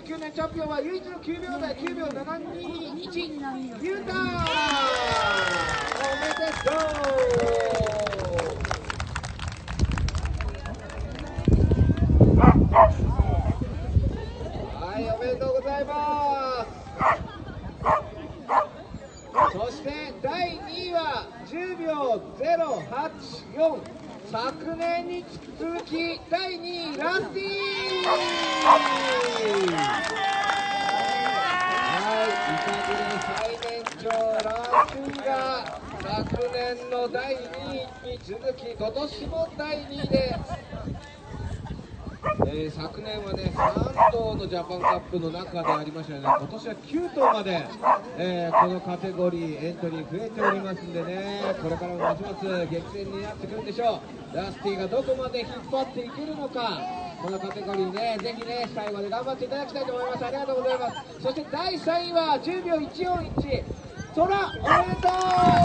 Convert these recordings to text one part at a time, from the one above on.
2019年チャンピオンは唯一の9秒台9秒721ユータおめでとう。はい、おめでとうございます。そして第2位は10秒084、昨年に続き第2位ラスティー。はい、イカグレ最年長ラスティーが昨年の第2位に続き今年も第2位です。昨年はね3頭のジャパンカップの中でありましたよね。今年は9頭まで、このカテゴリーエントリー増えておりますんでね、これからもますます激戦になってくるんでしょう。ラスティがどこまで引っ張っていけるのか、このカテゴリーね、ぜひね最後まで頑張っていただきたいと思います。ありがとうございます。そして第3位は10秒141、トラおめでとう。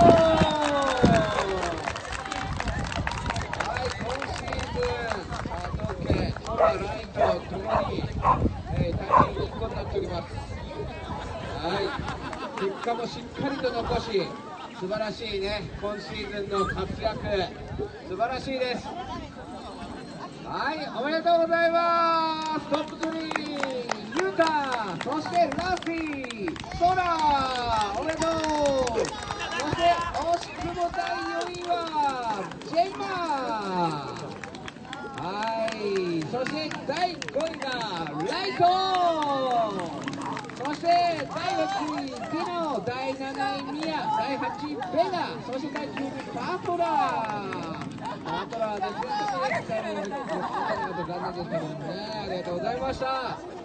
ライトともに、タイミング1個になっております。はい、結果もしっかりと残し、素晴らしいね今シーズンの活躍、素晴らしいです。はい、おめでとうございます。トップ3ユータ、そしてラスティ、ソラおめでとう。そして惜しくも第4位はジェイマー。はい、そして第5位がライト、そして第6位ディノ、第7位ミヤ、第8位ベガ、そして第9位パトラーですね。残念でしたけどもね、ありがとうございました。